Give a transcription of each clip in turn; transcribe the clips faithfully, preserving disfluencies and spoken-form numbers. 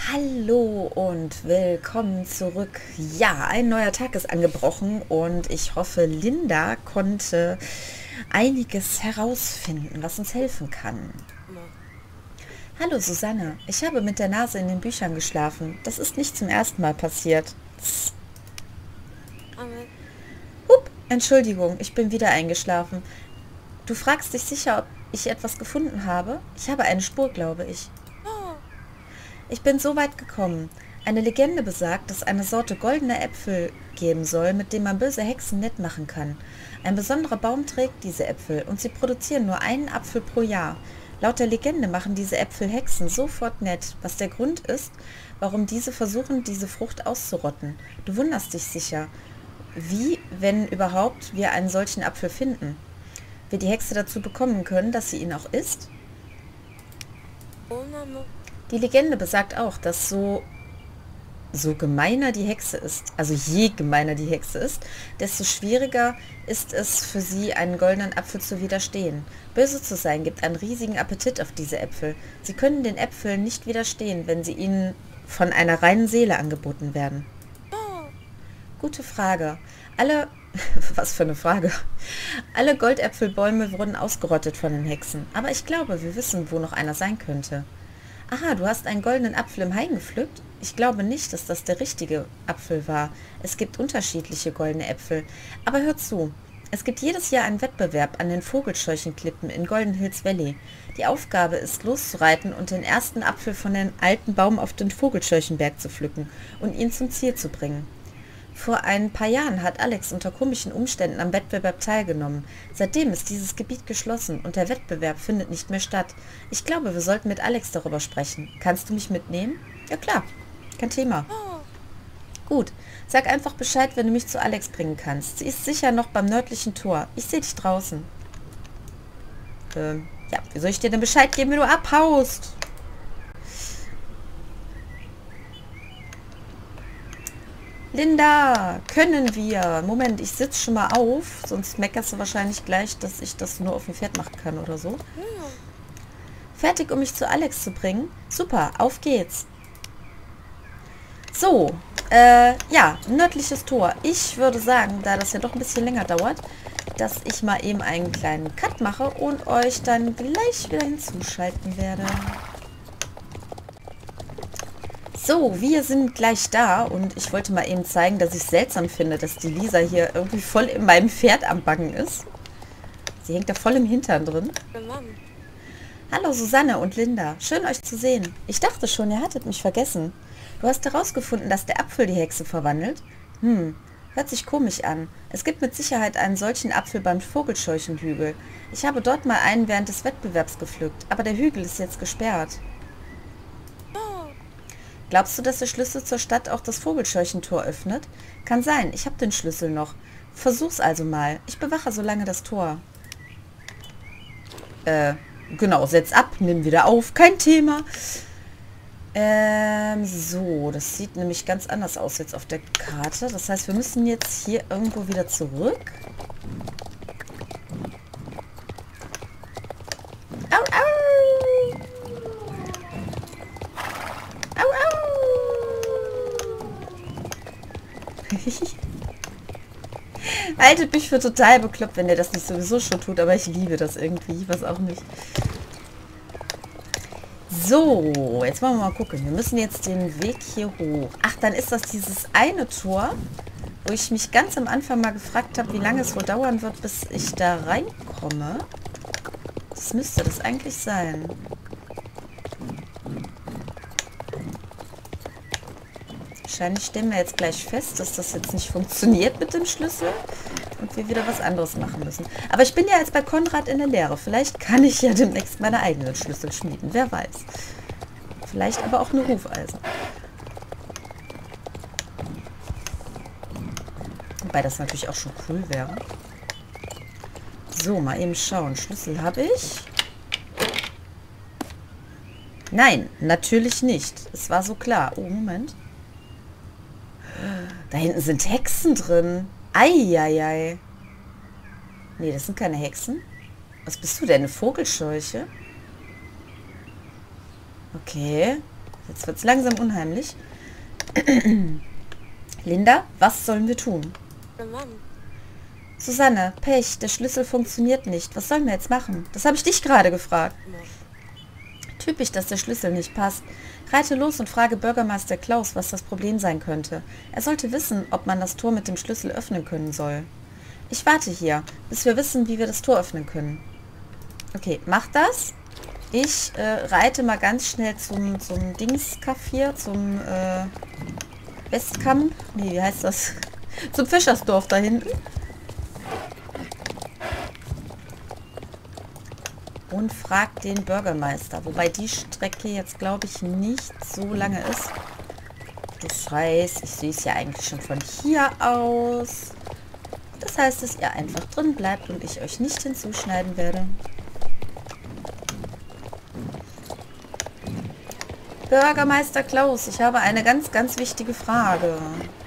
Hallo und willkommen zurück. Ja, ein neuer Tag ist angebrochen und ich hoffe, Linda konnte einiges herausfinden, was uns helfen kann. Immer. Hallo Susanne, ich habe mit der Nase in den Büchern geschlafen. Das ist nicht zum ersten Mal passiert. Tss. Aber, Hup, Entschuldigung, ich bin wieder eingeschlafen. Du fragst dich sicher, ob ich etwas gefunden habe? Ich habe eine Spur, glaube ich. oh, Ich bin so weit gekommen. Eine Legende besagt, dass eine Sorte goldener Äpfel geben soll, mit dem man böse Hexen nett machen kann. Ein besonderer Baum trägt diese Äpfel und sie produzieren nur einen Apfel pro Jahr. Laut der Legende machen diese Äpfel Hexen sofort nett, was der Grund ist, warum diese versuchen, diese Frucht auszurotten. Du wunderst dich sicher, wie, wenn überhaupt, wir einen solchen Apfel finden. Wir die Hexe dazu bekommen können, dass sie ihn auch isst? oh Mama. Die Legende besagt auch, dass so so gemeiner die Hexe ist, also je gemeiner die Hexe ist, desto schwieriger ist es für sie, einen goldenen Apfel zu widerstehen. Böse zu sein gibt einen riesigen Appetit auf diese Äpfel. Sie können den Äpfeln nicht widerstehen, wenn sie ihnen von einer reinen Seele angeboten werden. Oh, Gute Frage. Alle, was für eine Frage. Alle Goldäpfelbäume wurden ausgerottet von den Hexen, aber ich glaube, wir wissen, wo noch einer sein könnte. Aha, du hast einen goldenen Apfel im Hain gepflückt? Ich glaube nicht, dass das der richtige Apfel war. Es gibt unterschiedliche goldene Äpfel. Aber hör zu. Es gibt jedes Jahr einen Wettbewerb an den Vogelscheuchenklippen in Golden Hills Valley. Die Aufgabe ist, loszureiten und den ersten Apfel von dem alten Baum auf den Vogelscheuchenberg zu pflücken und ihn zum Ziel zu bringen. Vor ein paar Jahren hat Alex unter komischen Umständen am Wettbewerb teilgenommen. Seitdem ist dieses Gebiet geschlossen und der Wettbewerb findet nicht mehr statt. Ich glaube, wir sollten mit Alex darüber sprechen. Kannst du mich mitnehmen? Ja klar, kein Thema. oh. Gut, sag einfach Bescheid, wenn du mich zu Alex bringen kannst. Sie ist sicher noch beim nördlichen Tor. Ich sehe dich draußen. Ähm, ja, wie soll ich dir denn Bescheid geben, wenn du abhaust? Linda, können wir? Moment, ich sitze schon mal auf, sonst meckerst du wahrscheinlich gleich, dass ich das nur auf dem Pferd machen kann oder so. Hm. Fertig, um mich zu Alex zu bringen? Super, auf geht's. So, äh, ja, nördliches Tor. Ich würde sagen, da das ja doch ein bisschen länger dauert, dass ich mal eben einen kleinen Cut mache und euch dann gleich wieder hinzuschalten werde. So, wir sind gleich da und ich wollte mal eben zeigen, dass ich es seltsam finde, dass die Lisa hier irgendwie voll in meinem Pferd am Baggen ist. Sie hängt da voll im Hintern drin. Mann. Hallo Susanne und Linda, schön euch zu sehen. Ich dachte schon, ihr hattet mich vergessen. Du hast herausgefunden, dass der Apfel die Hexe verwandelt? Hm, hört sich komisch an. Es gibt mit Sicherheit einen solchen Apfel beim Vogelscheuchenhügel. Ich habe dort mal einen während des Wettbewerbs gepflückt, aber der Hügel ist jetzt gesperrt. Oh, Glaubst du, dass der Schlüssel zur Stadt auch das Vogelscheuchentor öffnet? Kann sein, ich habe den Schlüssel noch. Versuch's also mal. Ich bewache so lange das Tor. Äh, genau, setz ab, nimm wieder auf, kein Thema. Ähm, so, das sieht nämlich ganz anders aus jetzt auf der Karte. Das heißt, wir müssen jetzt hier irgendwo wieder zurück. Au, au! Au, au! Haltet mich für total bekloppt, wenn der das nicht sowieso schon tut, aber ich liebe das irgendwie. Ich weiß auch nicht. So, jetzt wollen wir mal gucken. Wir müssen jetzt den Weg hier hoch. Ach, dann ist das dieses eine Tor, wo ich mich ganz am Anfang mal gefragt habe, wie lange es wohl dauern wird, bis ich da reinkomme. Das müsste das eigentlich sein. Wahrscheinlich stellen wir jetzt gleich fest, dass das jetzt nicht funktioniert mit dem Schlüssel und wir wieder was anderes machen müssen. Aber ich bin ja jetzt bei Konrad in der Lehre. Vielleicht kann ich ja demnächst meine eigenen Schlüssel schmieden. Wer weiß. Vielleicht aber auch eine Hufeisen. Wobei das natürlich auch schon cool wäre. So, mal eben schauen. Schlüssel habe ich. Nein, natürlich nicht. Es war so klar. Oh, Moment. Da hinten sind Hexen drin. Eieiei. Nee, das sind keine Hexen. Was bist du denn? Eine Vogelscheuche? Okay. Jetzt wird es langsam unheimlich. Linda, was sollen wir tun? Der Mann. Susanne, Pech, der Schlüssel funktioniert nicht. Was sollen wir jetzt machen? Das habe ich dich gerade gefragt. Typisch, dass der Schlüssel nicht passt. Reite los und frage Bürgermeister Klaus, was das Problem sein könnte. Er sollte wissen, ob man das Tor mit dem Schlüssel öffnen können soll. Ich warte hier, bis wir wissen, wie wir das Tor öffnen können. Okay, mach das. Ich äh, reite mal ganz schnell zum, zum Dingskaff hier, zum äh, Westkamp. Nee, wie heißt das? Zum Fischersdorf da hinten. Und frag den Bürgermeister. Wobei die Strecke jetzt, glaube ich, nicht so lange ist. Das heißt, ich sehe es ja eigentlich schon von hier aus. Das heißt, dass ihr einfach drin bleibt und ich euch nicht hinzuschneiden werde. Bürgermeister Klaus, ich habe eine ganz, ganz wichtige Frage.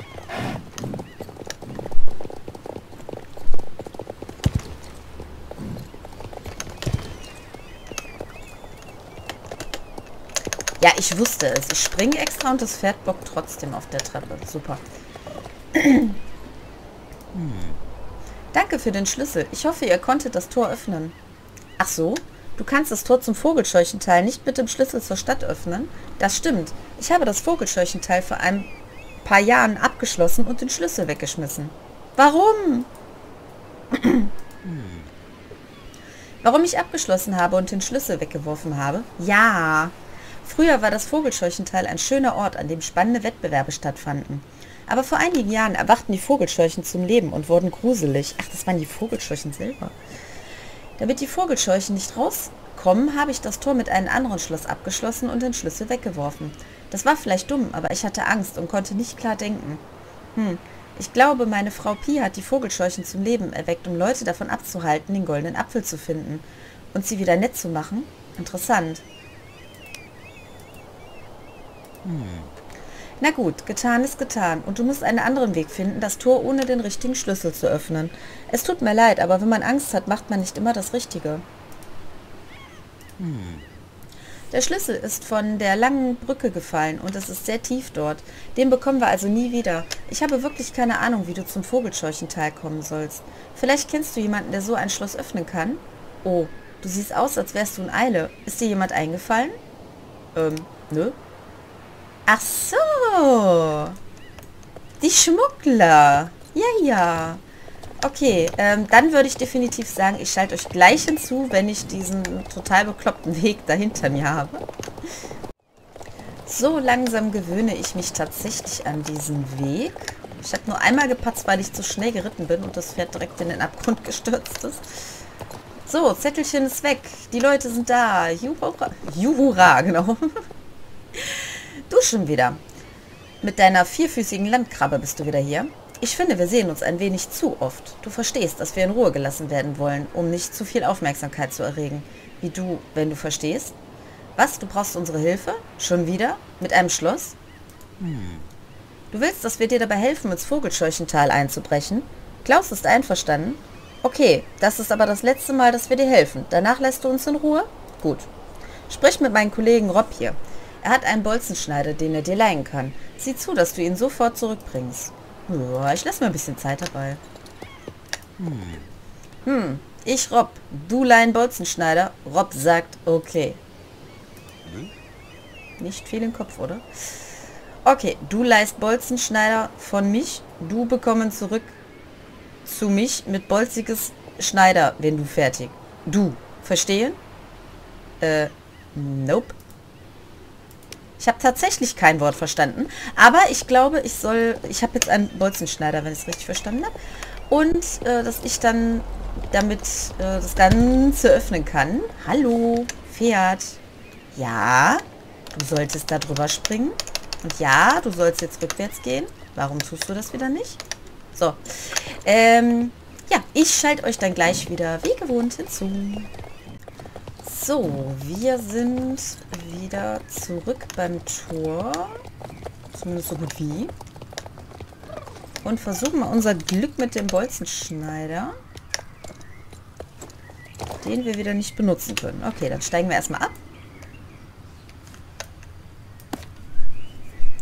Ja, ich wusste es. Ich springe extra und das Pferd bockt trotzdem auf der Treppe. Super. Hm. Danke für den Schlüssel. Ich hoffe, ihr konntet das Tor öffnen. Ach so? Du kannst das Tor zum Vogelscheuchenteil nicht mit dem Schlüssel zur Stadt öffnen? Das stimmt. Ich habe das Vogelscheuchenteil vor ein paar Jahren abgeschlossen und den Schlüssel weggeschmissen. Warum? Warum ich abgeschlossen habe und den Schlüssel weggeworfen habe? Ja. Früher war das Vogelscheuchenteil ein schöner Ort, an dem spannende Wettbewerbe stattfanden. Aber vor einigen Jahren erwachten die Vogelscheuchen zum Leben und wurden gruselig. Ach, das waren die Vogelscheuchen selber. Damit die Vogelscheuchen nicht rauskommen, habe ich das Tor mit einem anderen Schloss abgeschlossen und den Schlüssel weggeworfen. Das war vielleicht dumm, aber ich hatte Angst und konnte nicht klar denken. Hm, ich glaube, meine Frau Pi hat die Vogelscheuchen zum Leben erweckt, um Leute davon abzuhalten, den goldenen Apfel zu finden. Und sie wieder nett zu machen? Interessant. Hm. Na gut, getan ist getan. Und du musst einen anderen Weg finden, das Tor ohne den richtigen Schlüssel zu öffnen. Es tut mir leid, aber wenn man Angst hat, macht man nicht immer das Richtige. Hm. Der Schlüssel ist von der langen Brücke gefallen und es ist sehr tief dort. Den bekommen wir also nie wieder. Ich habe wirklich keine Ahnung, wie du zum Vogelscheuchenteil kommen sollst. Vielleicht kennst du jemanden, der so ein Schloss öffnen kann? Oh, du siehst aus, als wärst du in Eile. Ist dir jemand eingefallen? Ähm, nö. Ach so. Die Schmuggler. Ja, ja. Okay, ähm, dann würde ich definitiv sagen, ich schalte euch gleich hinzu, wenn ich diesen total bekloppten Weg dahinter mir habe. So langsam gewöhne ich mich tatsächlich an diesen Weg. Ich habe nur einmal gepatzt, weil ich zu schnell geritten bin und das Pferd direkt in den Abgrund gestürzt ist. So, Zettelchen ist weg. Die Leute sind da. Juhura, Juhura, genau. Du schon wieder. Mit deiner vierfüßigen Landkrabbe bist du wieder hier. Ich finde, wir sehen uns ein wenig zu oft. Du verstehst, dass wir in Ruhe gelassen werden wollen, um nicht zu viel Aufmerksamkeit zu erregen. Wie du, wenn du verstehst. Was, du brauchst unsere Hilfe? Schon wieder? Mit einem Schloss? Hm. Du willst, dass wir dir dabei helfen, ins Vogelscheuchental einzubrechen? Klaus ist einverstanden? Okay, das ist aber das letzte Mal, dass wir dir helfen. Danach lässt du uns in Ruhe? Gut. Sprich mit meinem Kollegen Rob hier. Er hat einen Bolzenschneider, den er dir leihen kann. Sieh zu, dass du ihn sofort zurückbringst. Ja, ich lasse mir ein bisschen Zeit dabei. Hm. Hm, ich Rob, du leihen Bolzenschneider. Rob sagt, okay. Hm? Nicht viel im Kopf, oder? Okay, du leihst Bolzenschneider von mich. Du bekommst zurück zu mich mit bolziges Schneider, wenn du fertig. Du, verstehen? Äh, nope. Ich habe tatsächlich kein Wort verstanden, aber ich glaube, ich soll, ich habe jetzt einen Bolzenschneider, wenn ich es richtig verstanden habe, und äh, dass ich dann damit äh, das Ganze öffnen kann. Hallo, Pferd. Ja, du solltest da drüber springen. Und ja, du sollst jetzt rückwärts gehen. Warum tust du das wieder nicht? So, ähm, ja, ich schalte euch dann gleich wieder wie gewohnt hinzu. So, wir sind wieder zurück beim Tor. Zumindest so gut wie. Und versuchen mal unser Glück mit dem Bolzenschneider. Den wir wieder nicht benutzen können. Okay, dann steigen wir erstmal ab.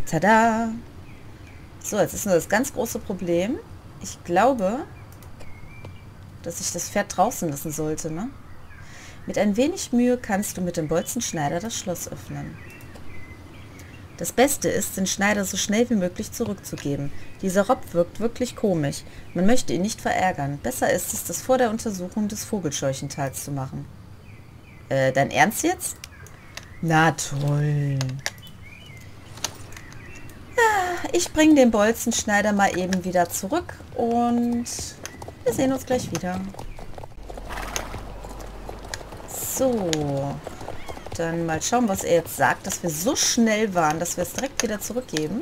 Tada! So, jetzt ist nur das ganz große Problem. Ich glaube, dass ich das Pferd draußen lassen sollte, ne? Mit ein wenig Mühe kannst du mit dem Bolzenschneider das Schloss öffnen. Das Beste ist, den Schneider so schnell wie möglich zurückzugeben. Dieser Rob wirkt wirklich komisch. Man möchte ihn nicht verärgern. Besser ist es, das vor der Untersuchung des Vogelscheuchentals zu machen. Äh, dein Ernst jetzt? Na toll. Ja, ich bringe den Bolzenschneider mal eben wieder zurück und wir sehen uns gleich wieder. So. Dann mal schauen, was er jetzt sagt, dass wir so schnell waren, dass wir es direkt wieder zurückgeben.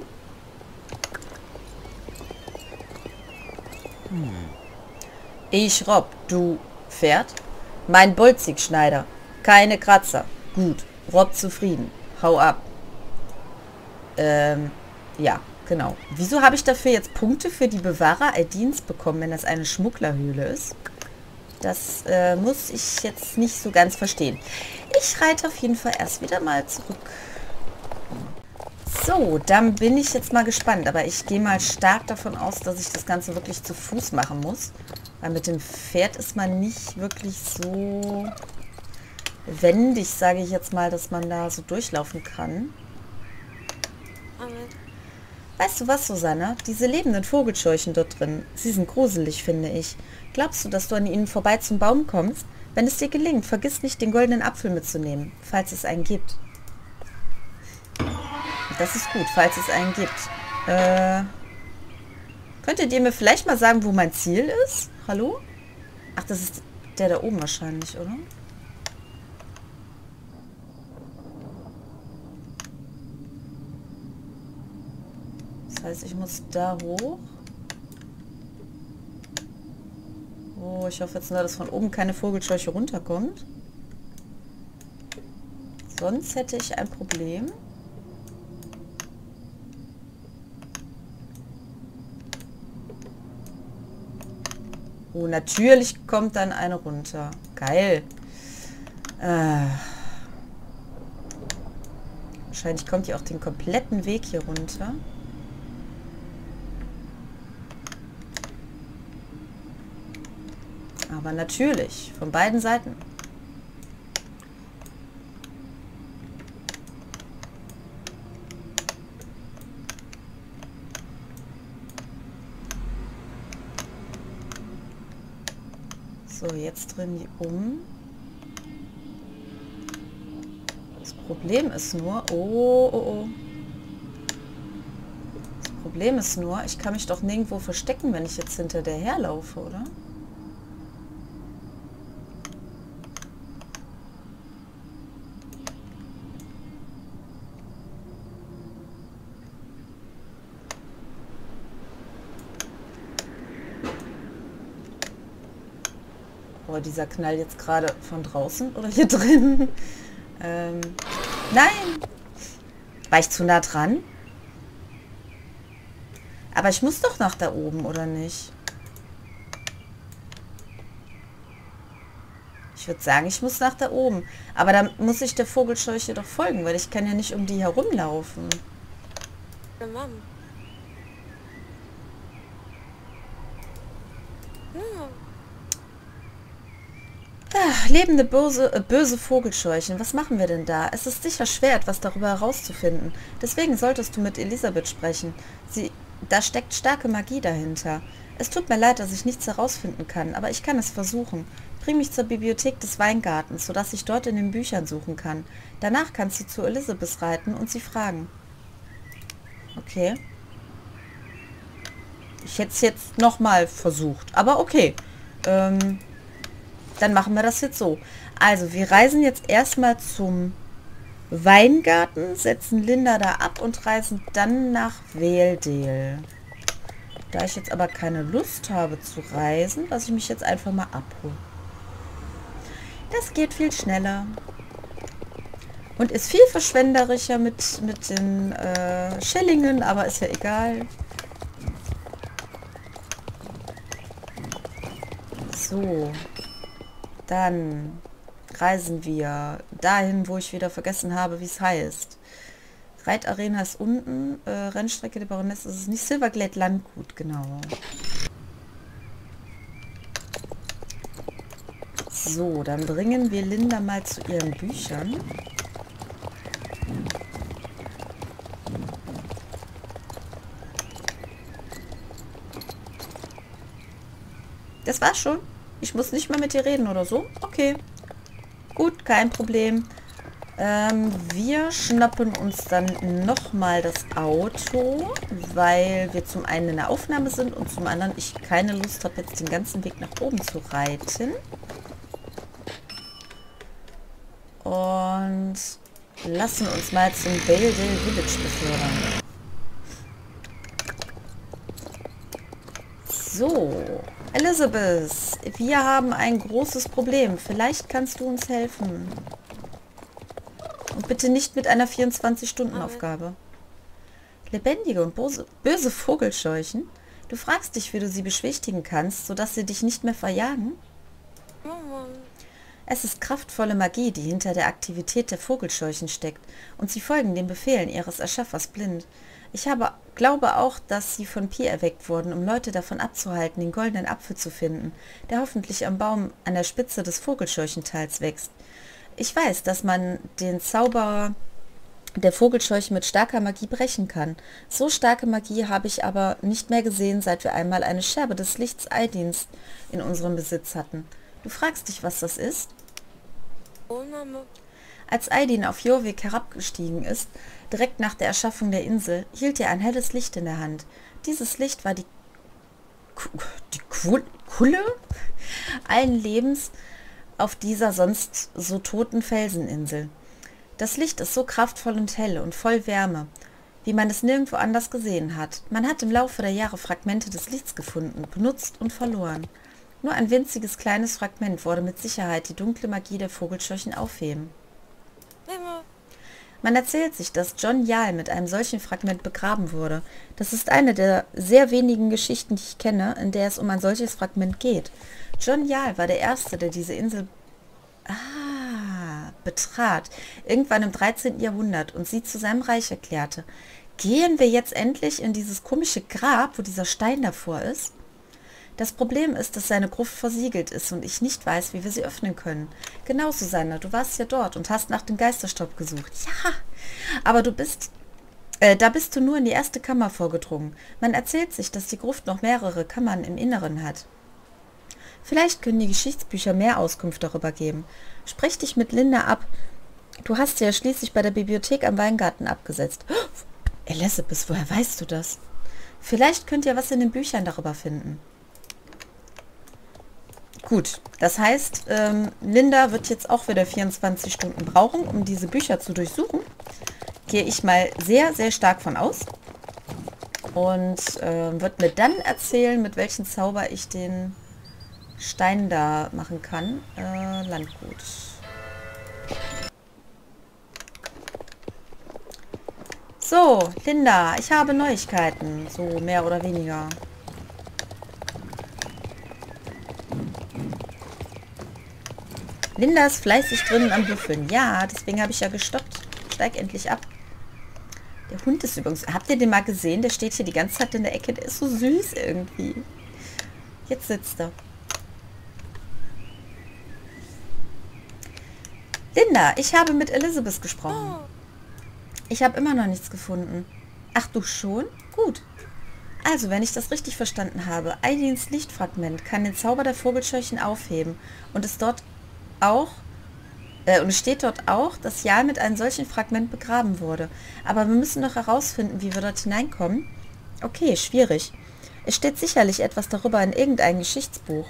Hm. Ich, Rob, du Pferd? Mein Bolzigschneider. Keine Kratzer. Gut. Rob zufrieden. Hau ab. Ähm, ja, genau. Wieso habe ich dafür jetzt Punkte für die Bewahrer Aldins bekommen, wenn das eine Schmugglerhöhle ist? Das äh, muss ich jetzt nicht so ganz verstehen. Ich reite auf jeden Fall erst wieder mal zurück. So, dann bin ich jetzt mal gespannt. Aber ich gehe mal stark davon aus, dass ich das Ganze wirklich zu Fuß machen muss. Weil mit dem Pferd ist man nicht wirklich so wendig, sage ich jetzt mal, dass man da so durchlaufen kann. Weißt du was, Susanne? Diese lebenden Vogelscheuchen dort drin, sie sind gruselig, finde ich. Glaubst du, dass du an ihnen vorbei zum Baum kommst? Wenn es dir gelingt, vergiss nicht, den goldenen Apfel mitzunehmen, falls es einen gibt. Das ist gut, falls es einen gibt. Äh, könntet ihr mir vielleicht mal sagen, wo mein Ziel ist? Hallo? Ach, das ist der da oben wahrscheinlich, oder? Das heißt, ich muss da hoch. Oh, ich hoffe jetzt nur, dass von oben keine Vogelscheuche runterkommt. Sonst hätte ich ein Problem. Oh, natürlich kommt dann eine runter. Geil. Äh. Wahrscheinlich kommt die auch den kompletten Weg hier runter. Aber natürlich, von beiden Seiten. So, jetzt drehen die um. Das Problem ist nur... Oh, oh, oh. Das Problem ist nur, ich kann mich doch nirgendwo verstecken, wenn ich jetzt hinter der herlaufe, oder? Oh, dieser Knall jetzt gerade von draußen oder hier drin? ähm, nein! War ich zu nah dran? Aber ich muss doch nach da oben, oder nicht? Ich würde sagen, ich muss nach da oben. Aber dann muss ich der Vogelscheuche doch folgen, weil ich kann ja nicht um die herumlaufen. Ja, Mann. Ja. Ah, lebende böse, äh, böse Vogelscheuchen. Was machen wir denn da? Es ist sicher schwer, etwas darüber herauszufinden. Deswegen solltest du mit Elisabeth sprechen. Sie, da steckt starke Magie dahinter. Es tut mir leid, dass ich nichts herausfinden kann, aber ich kann es versuchen. Bring mich zur Bibliothek des Weingartens, sodass ich dort in den Büchern suchen kann. Danach kannst du zu Elisabeth reiten und sie fragen. Okay. Ich hätte es jetzt nochmal versucht, aber okay. Ähm... Dann machen wir das jetzt so. Also, wir reisen jetzt erstmal zum Weingarten, setzen Linda da ab und reisen dann nach Weldale. Da ich jetzt aber keine Lust habe zu reisen, lasse ich mich jetzt einfach mal abholen. Das geht viel schneller. Und ist viel verschwenderischer mit, mit den äh, Schellingen, aber ist ja egal. So. Dann reisen wir dahin, wo ich wieder vergessen habe, wie es heißt. Reitarena ist unten. Äh, Rennstrecke der Baroness ist es nicht. Silverglade Landgut, genau. So, dann bringen wir Linda mal zu ihren Büchern. Das war's schon. Ich muss nicht mehr mit dir reden oder so. Okay. Gut, kein Problem. Ähm, wir schnappen uns dann nochmal das Auto, weil wir zum einen in der Aufnahme sind und zum anderen ich keine Lust habe, jetzt den ganzen Weg nach oben zu reiten. Und lassen uns mal zum Valedale Village befördern. So, Elizabeth, wir haben ein großes Problem. Vielleicht kannst du uns helfen. Und bitte nicht mit einer vierundzwanzig-Stunden-Aufgabe. Lebendige und böse, böse Vogelscheuchen? Du fragst dich, wie du sie beschwichtigen kannst, sodass sie dich nicht mehr verjagen? Mama. Es ist kraftvolle Magie, die hinter der Aktivität der Vogelscheuchen steckt, und sie folgen den Befehlen ihres Erschaffers blind. Ich habe, glaube auch, dass sie von Pi erweckt wurden, um Leute davon abzuhalten, den goldenen Apfel zu finden, der hoffentlich am Baum an der Spitze des Vogelscheuchentals wächst. Ich weiß, dass man den Zauber der Vogelscheuche mit starker Magie brechen kann. So starke Magie habe ich aber nicht mehr gesehen, seit wir einmal eine Scherbe des Lichts Aidins in unserem Besitz hatten. Du fragst dich, was das ist? Oh, Mama. Als Aidin auf Jorvik herabgestiegen ist, direkt nach der Erschaffung der Insel, hielt er ein helles Licht in der Hand. Dieses Licht war die, die Kulle allen Lebens auf dieser sonst so toten Felseninsel. Das Licht ist so kraftvoll und hell und voll Wärme, wie man es nirgendwo anders gesehen hat. Man hat im Laufe der Jahre Fragmente des Lichts gefunden, benutzt und verloren. Nur ein winziges kleines Fragment würde mit Sicherheit die dunkle Magie der Vogelscheuchen aufheben. Mama. Man erzählt sich, dass John Jarl mit einem solchen Fragment begraben wurde. Das ist eine der sehr wenigen Geschichten, die ich kenne, in der es um ein solches Fragment geht. John Jarl war der Erste, der diese Insel ah, betrat, irgendwann im dreizehnten Jahrhundert und sie zu seinem Reich erklärte. Gehen wir jetzt endlich in dieses komische Grab, wo dieser Stein davor ist? Das Problem ist, dass seine Gruft versiegelt ist und ich nicht weiß, wie wir sie öffnen können. Genau, Susanne, du warst ja dort und hast nach dem Geisterstaub gesucht. Ja, aber du bist... Äh, da bist du nur in die erste Kammer vorgedrungen. Man erzählt sich, dass die Gruft noch mehrere Kammern im Inneren hat. Vielleicht können die Geschichtsbücher mehr Auskunft darüber geben. Sprich dich mit Linda ab. Du hast sie ja schließlich bei der Bibliothek am Weingarten abgesetzt. Oh, Elizabeth, woher weißt du das? Vielleicht könnt ihr was in den Büchern darüber finden. Gut, das heißt, ähm, Linda wird jetzt auch wieder vierundzwanzig Stunden brauchen, um diese Bücher zu durchsuchen. Gehe ich mal sehr, sehr stark von aus. Und äh, wird mir dann erzählen, mit welchem Zauber ich den Stein da machen kann. Äh, Landgut. So, Linda, ich habe Neuigkeiten. So, mehr oder weniger. Linda ist fleißig drinnen am Büffeln. Ja, deswegen habe ich ja gestoppt. Steig endlich ab. Der Hund ist übrigens... Habt ihr den mal gesehen? Der steht hier die ganze Zeit in der Ecke. Der ist so süß irgendwie. Jetzt sitzt er. Linda, ich habe mit Elizabeth gesprochen. Ich habe immer noch nichts gefunden. Ach, du schon? Gut. Also, wenn ich das richtig verstanden habe, Aidins Lichtfragment kann den Zauber der Vogelscheuchen aufheben und es dort auch, äh, und es steht dort auch, dass Jarl mit einem solchen Fragment begraben wurde. Aber wir müssen noch herausfinden, wie wir dort hineinkommen. Okay, schwierig. Es steht sicherlich etwas darüber in irgendeinem Geschichtsbuch.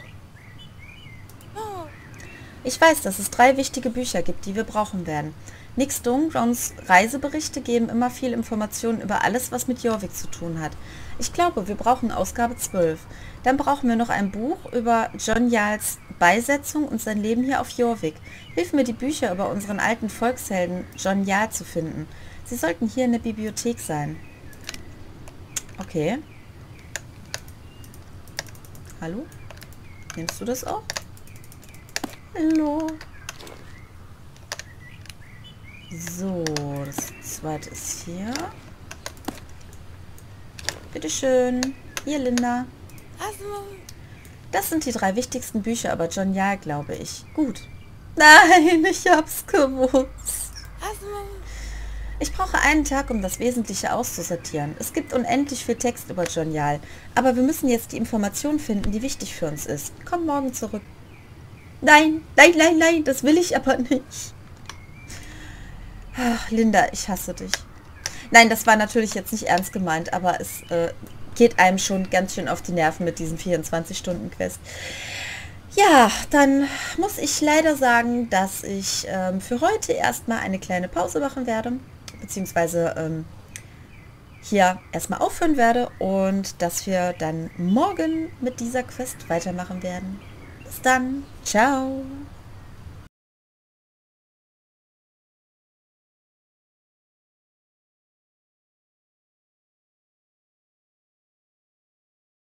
Ich weiß, dass es drei wichtige Bücher gibt, die wir brauchen werden. Nick Stonegrounds Reiseberichte geben immer viel Informationen über alles, was mit Jorvik zu tun hat. Ich glaube, wir brauchen Ausgabe zwölf. Dann brauchen wir noch ein Buch über John Jarls Beisetzung und sein Leben hier auf Jorvik. Hilf mir, die Bücher über unseren alten Volkshelden John Jarl zu finden. Sie sollten hier in der Bibliothek sein. Okay. Hallo? Nimmst du das auch? Hallo? So, das zweite ist hier. Bitteschön. Hier, Linda. Asmo. Das sind die drei wichtigsten Bücher über John Jarl, glaube ich. Gut. Nein, ich hab's gewusst. Asmo. Ich brauche einen Tag, um das Wesentliche auszusortieren. Es gibt unendlich viel Text über John Jarl, aber wir müssen jetzt die Information finden, die wichtig für uns ist. Komm morgen zurück. Nein, nein, nein, nein, das will ich aber nicht. Ach, Linda, ich hasse dich. Nein, das war natürlich jetzt nicht ernst gemeint, aber es äh, geht einem schon ganz schön auf die Nerven mit diesem vierundzwanzig-Stunden-Quest. Ja, dann muss ich leider sagen, dass ich ähm, für heute erstmal eine kleine Pause machen werde, beziehungsweise ähm, hier erstmal aufhören werde und dass wir dann morgen mit dieser Quest weitermachen werden. Bis dann. Ciao.